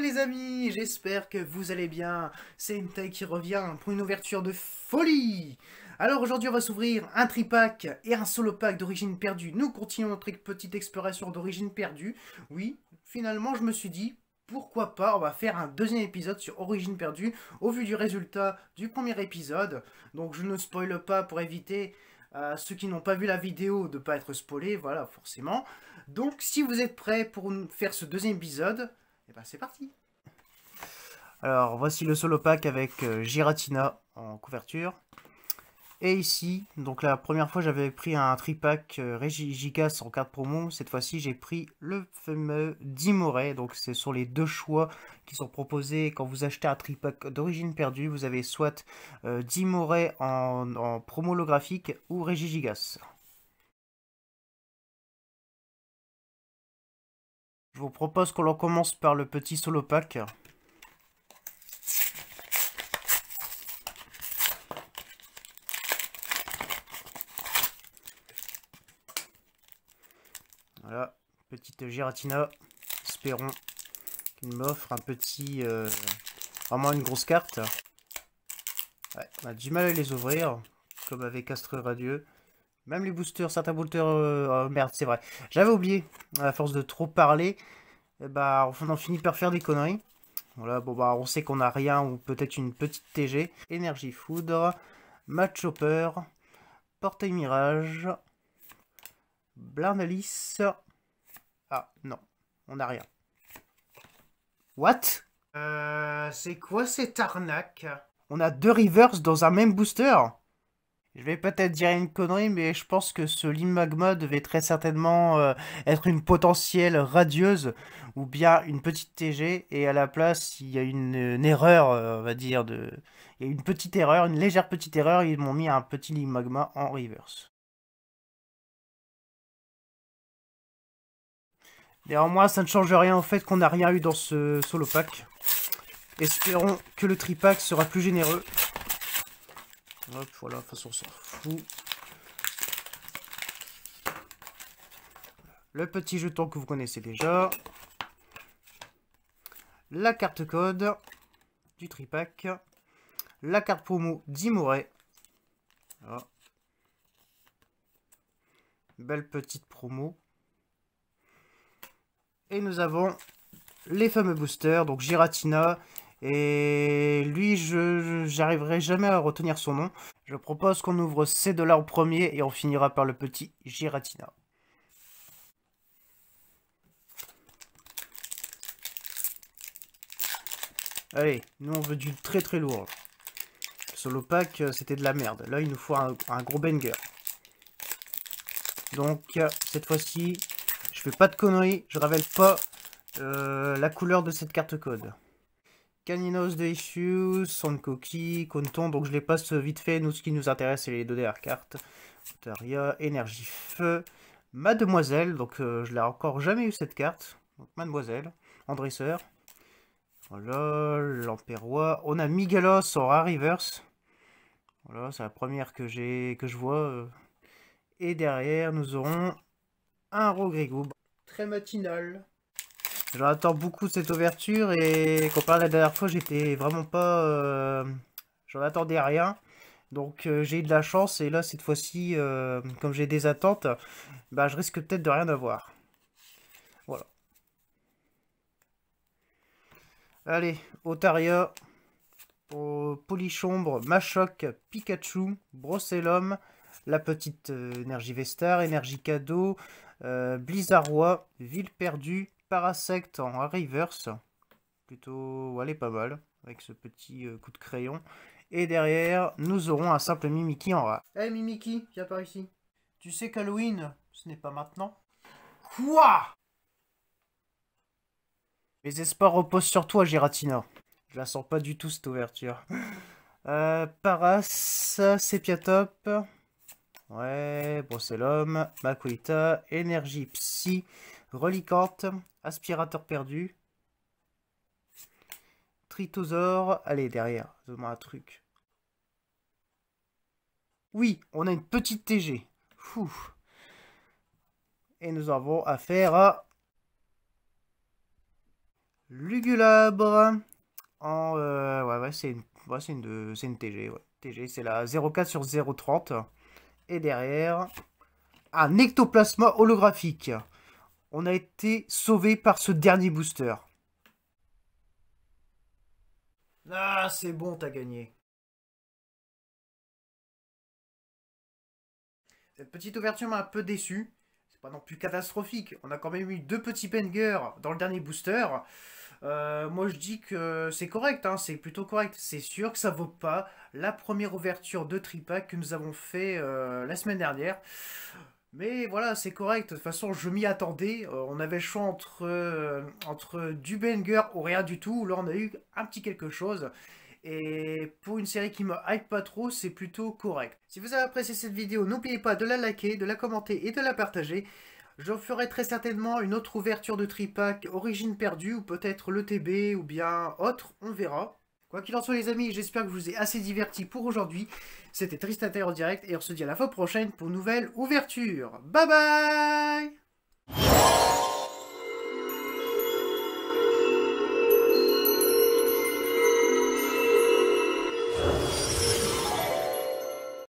les amis, j'espère que vous allez bien. C'est Entei qui revient pour une ouverture de folie. Alors aujourd'hui on va s'ouvrir un tripack et un solo pack d'origine perdue. Nous continuons notre petite exploration d'origine perdue. Oui, finalement je me suis dit, pourquoi pas, on va faire un deuxième épisode sur origine perdue au vu du résultat du premier épisode. Donc je ne spoile pas pour éviter à ceux qui n'ont pas vu la vidéo de ne pas être spoilés, voilà forcément. Donc si vous êtes prêts pour faire ce deuxième épisode, et ben c'est parti. Alors voici le solo pack avec Giratina en couverture. Et ici, donc la première fois j'avais pris un tripack Regigigas en carte promo. Cette fois-ci j'ai pris le fameux Dimoré. Donc ce sont les deux choix qui sont proposés quand vous achetez un tripack d'origine perdue. Vous avez soit Dimoré en promo holographique ou Regigigas. Je vous propose qu'on commence par le petit solo pack. Voilà, petite Giratina. Espérons qu'il m'offre un petit... vraiment une grosse carte. Ouais, on a du mal à les ouvrir, comme avec Astre Radieux. Même les boosters, certains boosters... oh merde, c'est vrai. J'avais oublié, à force de trop parler, bah, on en finit par faire des conneries. Voilà, bon bah on sait qu'on a rien, ou peut-être une petite TG. Énergie Foudre, Match Chopper, Portail Mirage, Blarnalis. Ah, non, on n'a rien. What? C'est quoi cette arnaque? On a deux reverse dans un même booster? Je vais peut-être dire une connerie, mais je pense que ce Limagma devait très certainement être une potentielle radieuse ou bien une petite TG, et à la place, il y a une erreur, on va dire, il y a une petite erreur, une légère petite erreur, ils m'ont mis un petit Limagma en reverse. Néanmoins, ça ne change rien au fait qu'on n'a rien eu dans ce solo pack. Espérons que le tripack sera plus généreux. Hop, voilà, de toute façon, on s'en fout. Le petit jeton que vous connaissez déjà. La carte code du tripack. La carte promo d'Imoré. Voilà. Belle petite promo. Et nous avons les fameux boosters, donc Giratina. Et lui, j'arriverai jamais à retenir son nom. Je propose qu'on ouvre ces deux-là en premier et on finira par le petit Giratina. Allez, nous on veut du très très lourd. Solo pack, c'était de la merde. Là, il nous faut un gros banger. Donc, cette fois-ci, je fais pas de conneries. Je révèle pas la couleur de cette carte code. Caninos de Issues, Sankoki, Konton. Donc, je les passe vite fait. Nous, ce qui nous intéresse, c'est les deux dernières cartes. Otaria, Énergie Feu, Mademoiselle. Donc, je l'ai encore jamais eu cette carte. Donc, Mademoiselle, en dresseur. Voilà, l'Empérois. On a Migalos en rare reverse. Voilà, c'est la première que je vois. Et derrière, nous aurons un Rogrigou. Très matinal. J'en attends beaucoup cette ouverture et comparé à la dernière fois, j'étais vraiment pas... j'en attendais rien. Donc j'ai eu de la chance et là, cette fois-ci, comme j'ai des attentes, bah, je risque peut-être de rien avoir. Voilà. Allez, Otaria, Polichombre, Machoc, Pikachu, Brossellum, la petite énergie Vestar, énergie cadeau, Blizzardois, Ville perdue, Parasect en reverse. Plutôt, elle est pas mal, avec ce petit coup de crayon. Et derrière, nous aurons un simple Mimikyu en rare. Hey Mimikyu, viens par ici. Tu sais qu'Halloween, ce n'est pas maintenant. Quoi? Mes espoirs reposent sur toi, Giratina. Je la sens pas du tout, cette ouverture. Paras, Sepiatop. Ouais, Brossellum, Makuita, Énergie Psy, Reliquante, Aspirateur perdu, Tritosaure. Allez, derrière, donne-moi un truc. Oui, on a une petite TG. Fou. Et nous avons affaire à Lugulabre. En, ouais, c'est une TG. Ouais. TG, c'est la 04 sur 030. Et derrière, un ectoplasma holographique. On a été sauvé par ce dernier booster. Ah, c'est bon, t'as gagné. Cette petite ouverture m'a un peu déçu. C'est pas non plus catastrophique. On a quand même eu deux petits bangers dans le dernier booster. Moi je dis que c'est correct, hein, c'est plutôt correct. C'est sûr que ça vaut pas la première ouverture de tripack que nous avons fait la semaine dernière. Mais voilà, c'est correct. De toute façon, je m'y attendais. On avait le choix entre du banger ou rien du tout. Là, on a eu un petit quelque chose. Et pour une série qui me hype pas trop, c'est plutôt correct. Si vous avez apprécié cette vidéo, n'oubliez pas de la liker, de la commenter et de la partager. Je ferai très certainement une autre ouverture de tripack Origine perdue ou peut-être le TB ou bien autre, on verra. Quoi qu'il en soit les amis, j'espère que je vous ai assez diverti pour aujourd'hui. C'était Tristan en direct et on se dit à la fois prochaine pour une nouvelle ouverture. Bye bye!